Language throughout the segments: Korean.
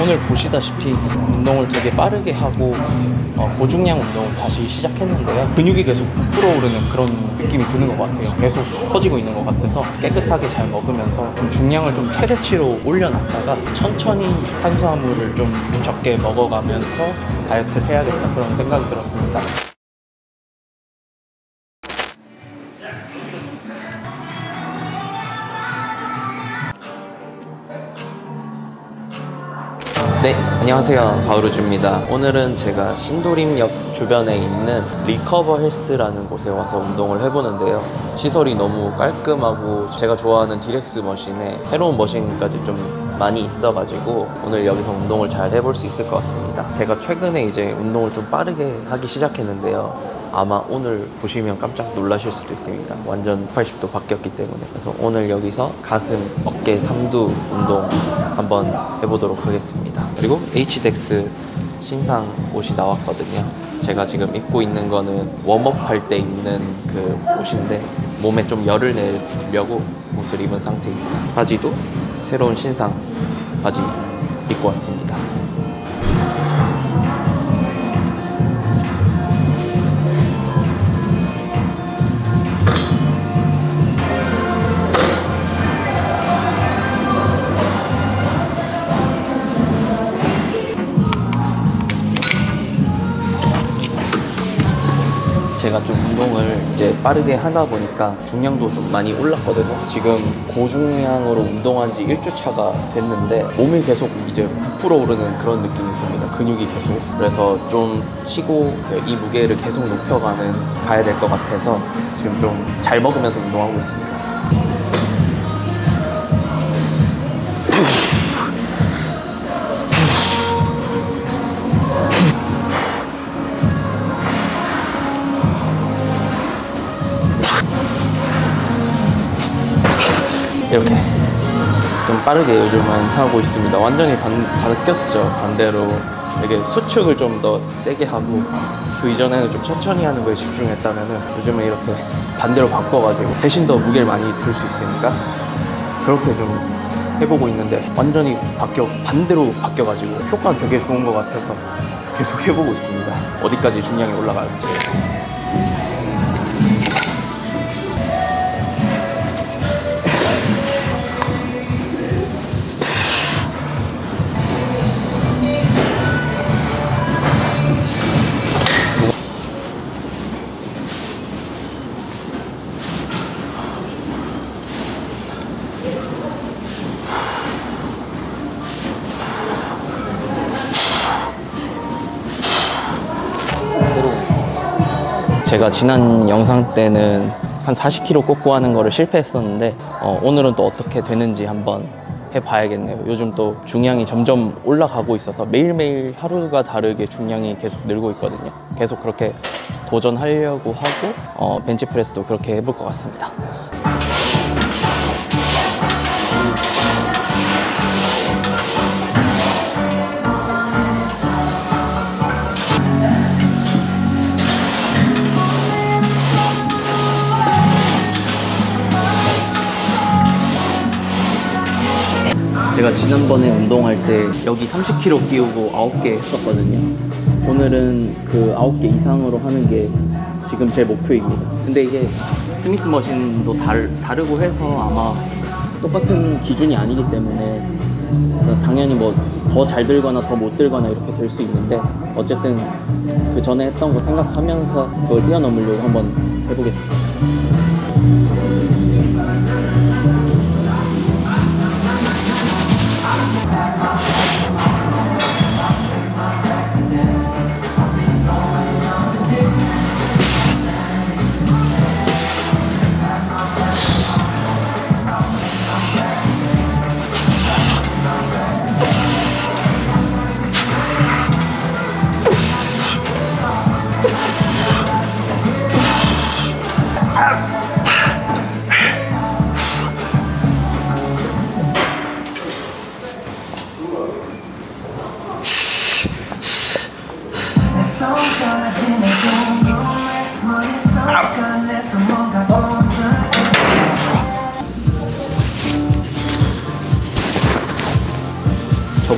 오늘 보시다시피 운동을 되게 빠르게 하고 고중량 운동을 다시 시작했는데요. 근육이 계속 부풀어 오르는 그런 느낌이 드는 것 같아요. 계속 커지고 있는 것 같아서 깨끗하게 잘 먹으면서 좀 중량을 좀 최대치로 올려놨다가 천천히 탄수화물을 좀 적게 먹어가면서 다이어트를 해야겠다, 그런 생각이 들었습니다. 네, 안녕하세요. 바우루즈입니다. 오늘은 제가 신도림역 주변에 있는 리커버 헬스라는 곳에 와서 운동을 해보는데요. 시설이 너무 깔끔하고 제가 좋아하는 디렉스 머신에 새로운 머신까지 좀 많이 있어가지고 오늘 여기서 운동을 잘 해볼 수 있을 것 같습니다. 제가 최근에 이제 운동을 좀 빠르게 하기 시작했는데요. 아마 오늘 보시면 깜짝 놀라실 수도 있습니다. 완전 180도 바뀌었기 때문에. 그래서 오늘 여기서 가슴, 어깨, 삼두 운동 한번 해보도록 하겠습니다. 그리고 HDX 신상 옷이 나왔거든요. 제가 지금 입고 있는 거는 웜업 할 때 입는 그 옷인데 몸에 좀 열을 내려고 옷을 입은 상태입니다. 바지도 새로운 신상 바지 입고 왔습니다. 제가 좀 운동을 이제 빠르게 하다 보니까 중량도 좀 많이 올랐거든요. 지금 고중량으로 운동한 지 1주차가 됐는데 몸이 계속 이제 부풀어 오르는 그런 느낌이 듭니다. 근육이 계속. 그래서 좀 치고 이 무게를 계속 가야 될 것 같아서 지금 좀 잘 먹으면서 운동하고 있습니다. 이렇게 좀 빠르게 요즘은 하고 있습니다. 완전히 바뀌었죠. 반대로 이렇게 수축을 좀 더 세게 하고 그 이전에는 좀 천천히 하는 거에 집중했다면은 요즘은 이렇게 반대로 바꿔가지고 대신 더 무게를 많이 들 수 있으니까 그렇게 좀 해보고 있는데 완전히 반대로 바뀌어가지고 효과는 되게 좋은 것 같아서 계속 해보고 있습니다. 어디까지 중량이 올라갈지. 제가 지난 영상 때는 한 40kg 꽂고 하는 거를 실패했었는데 오늘은 또 어떻게 되는지 한번 해봐야겠네요. 요즘 또 중량이 점점 올라가고 있어서 매일매일 하루가 다르게 중량이 계속 늘고 있거든요. 계속 그렇게 도전하려고 하고 벤치프레스도 그렇게 해볼 것 같습니다. 제가 지난번에 운동할 때 여기 30kg 끼우고 9개 했었거든요. 오늘은 그 9개 이상으로 하는 게 지금 제 목표입니다. 근데 이게 스미스 머신도 다르고 해서 아마 똑같은 기준이 아니기 때문에 당연히 뭐 더 잘 들거나 더 못 들거나 이렇게 될 수 있는데 어쨌든 그 전에 했던 거 생각하면서 그걸 뛰어넘으려고 한번 해보겠습니다.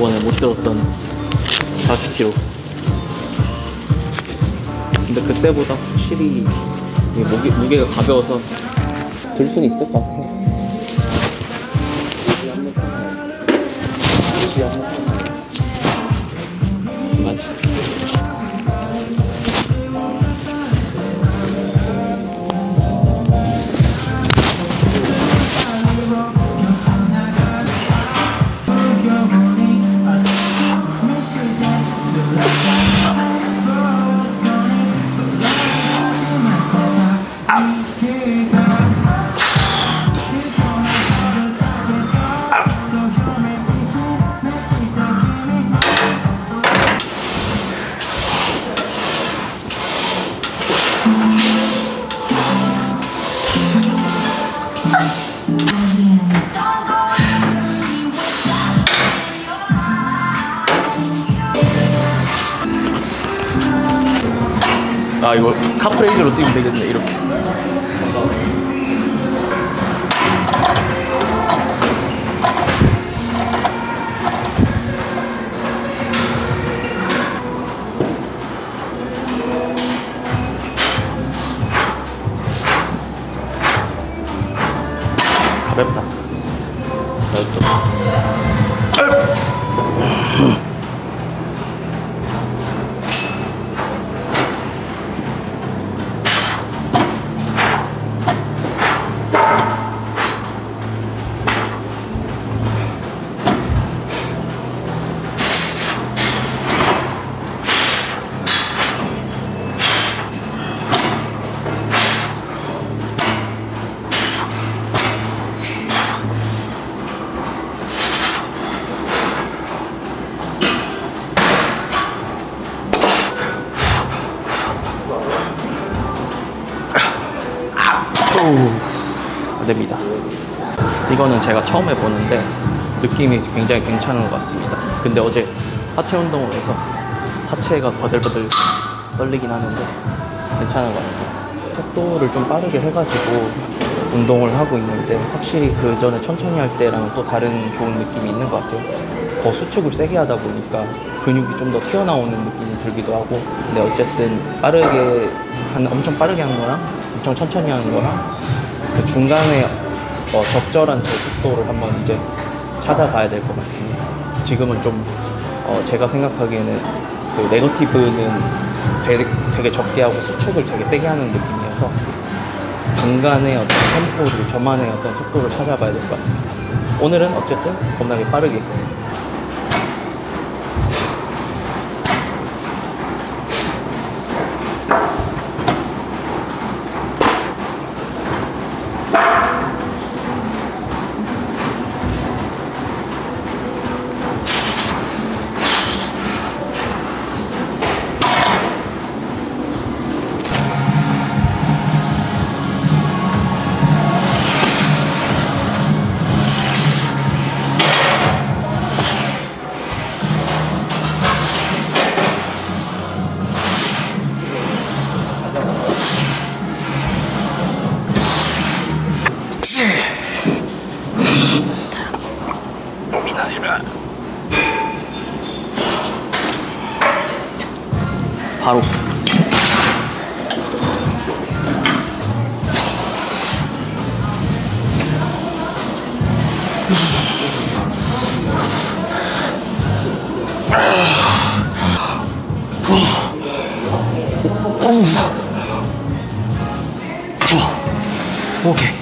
저번에 못 들었던 40kg. 근데 그때보다 확실히 무게가 가벼워서 들 수는 있을 것 같아요. 맞아. 아, 이거 카프레이드로 뛰면 되겠네. 이렇게. 가볍다. 가볍다. 안 됩니다. 이거는 제가 처음 해보는데 느낌이 굉장히 괜찮은 것 같습니다. 근데 어제 하체 운동을 해서 하체가 버들버들 떨리긴 하는데 괜찮은 것 같습니다. 속도를 좀 빠르게 해가지고 운동을 하고 있는데 확실히 그 전에 천천히 할 때랑은 또 다른 좋은 느낌이 있는 것 같아요. 더 수축을 세게 하다 보니까 근육이 좀 더 튀어나오는 느낌이 들기도 하고, 근데 어쨌든 빠르게 엄청 빠르게 한 거랑 엄청 천천히 하는 거랑 그 중간에 적절한 제 속도를 한번 이제 찾아봐야 될 것 같습니다. 지금은 좀 제가 생각하기에는 그 네거티브는 되게 적게 하고 수축을 되게 세게 하는 느낌이어서 중간에 어떤 템포를, 저만의 어떤 속도를 찾아봐야 될 것 같습니다. 오늘은 어쨌든 겁나게 빠르게 바로 오케이.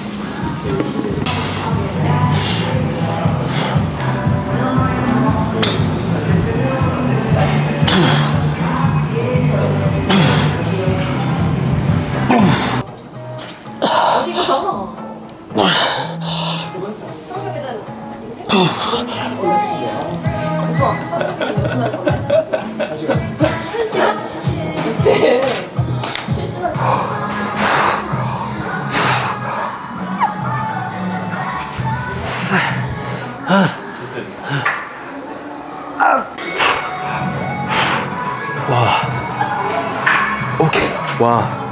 와, 오케이. 와.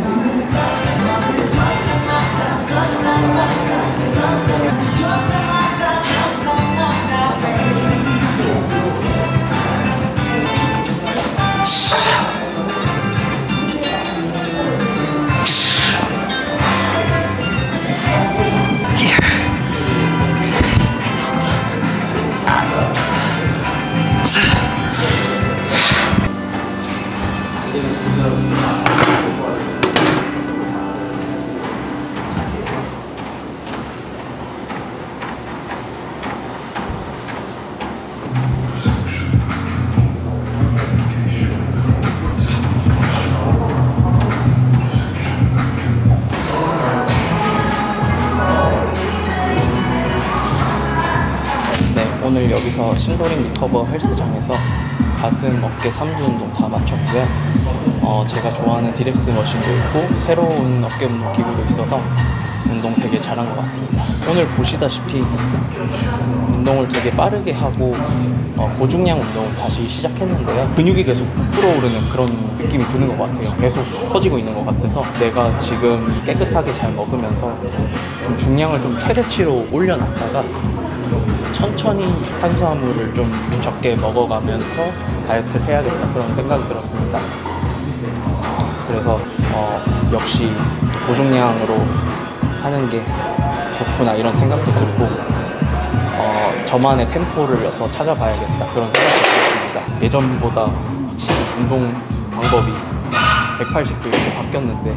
자연스럽게. 오늘 여기서 신도림 리커버 헬스장에서 가슴, 어깨, 삼두 운동 다 마쳤고요. 제가 좋아하는 디렉스 머신도 있고 새로운 어깨 운동 기구도 있어서 운동 되게 잘한 것 같습니다. 오늘 보시다시피 운동을 되게 빠르게 하고 고중량 운동을 다시 시작했는데요. 근육이 계속 부풀어 오르는 그런 느낌이 드는 것 같아요. 계속 커지고 있는 것 같아서 내가 지금 깨끗하게 잘 먹으면서 좀 중량을 좀 최대치로 올려놨다가 천천히 탄수화물을 좀 적게 먹어가면서 다이어트를 해야겠다 그런 생각이 들었습니다. 그래서 역시 고중량으로 하는 게 좋구나 이런 생각도 들고 저만의 템포를 여서 찾아봐야겠다 그런 생각도 들었습니다. 예전보다 확실히 운동 방법이 180도 이렇게 바뀌었는데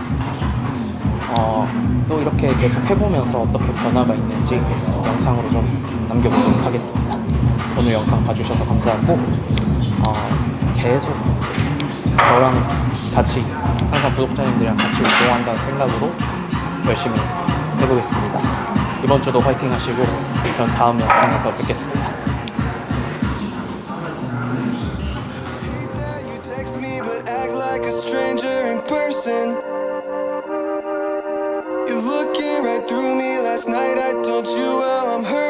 또 이렇게 계속 해보면서 어떻게 변화가 있는지 영상으로 좀 남겨보도록 하겠습니다. 오늘 영상 봐주셔서 감사하고 계속 저랑 같이 항상 구독자님들이랑 같이 운동한다는 생각으로 열심히 해보겠습니다. 이번 주도 화이팅 하시고 전 다음 영상에서 뵙겠습니다. Looking right through me last night, I told you how I'm hurt.